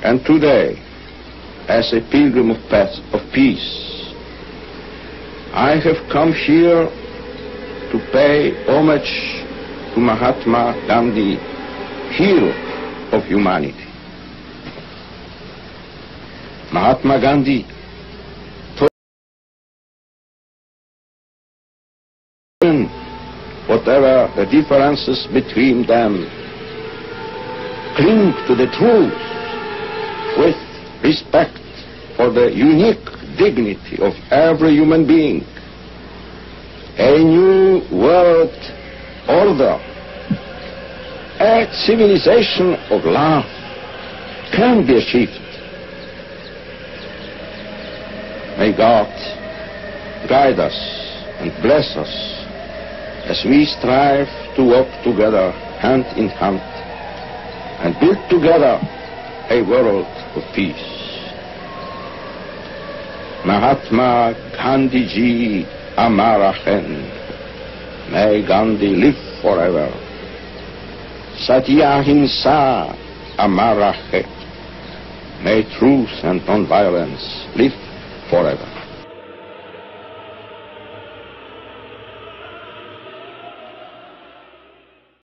And today, as a pilgrim of peace, I have come here to pay homage to Mahatma Gandhi, hero of humanity. Mahatma Gandhi taught whatever the differences between them, cling to the truth with respect for the unique dignity of every human being. A new world order, a civilization of love can be achieved. May God guide us and bless us as we strive to walk together hand in hand and build together a world of peace. Mahatma Gandhi Ji Amara Hen. May Gandhi live forever. Satya Ahimsa Amara Hai. May truth and non-violence live forever.